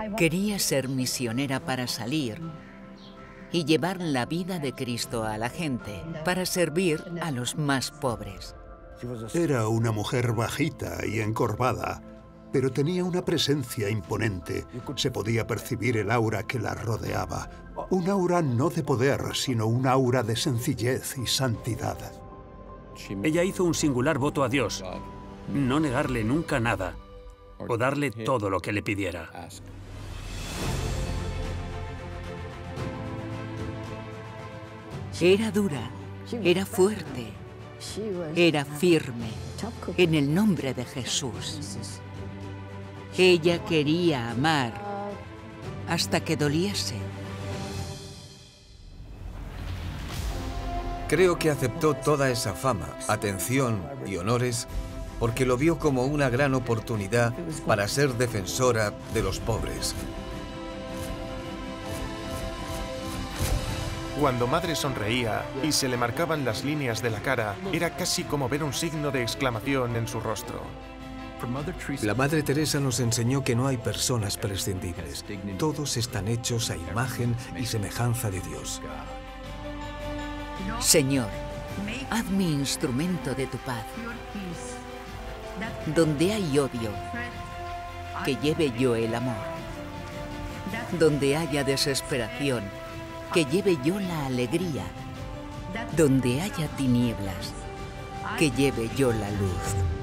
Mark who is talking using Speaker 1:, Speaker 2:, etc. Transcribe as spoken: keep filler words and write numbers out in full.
Speaker 1: Quería ser misionera para salir y llevar la vida de Cristo a la gente, para servir a los más pobres.
Speaker 2: Era una mujer bajita y encorvada, pero tenía una presencia imponente. Se podía percibir el aura que la rodeaba. Un aura no de poder, sino un aura de sencillez y santidad.
Speaker 3: Ella hizo un singular voto a Dios: no negarle nunca nada, o darle todo lo que le pidiera.
Speaker 1: Era dura, era fuerte, era firme, en el nombre de Jesús. Ella quería amar hasta que doliese.
Speaker 4: Creo que aceptó toda esa fama, atención y honores porque lo vio como una gran oportunidad para ser defensora de los pobres.
Speaker 5: Cuando Madre sonreía y se le marcaban las líneas de la cara, era casi como ver un signo de exclamación en su rostro.
Speaker 4: La Madre Teresa nos enseñó que no hay personas prescindibles. Todos están hechos a imagen y semejanza de Dios.
Speaker 1: Señor, haz mi instrumento de tu paz. Donde hay odio, que lleve yo el amor. Donde haya desesperación, que lleve yo la alegría. Donde haya tinieblas, que lleve yo la luz.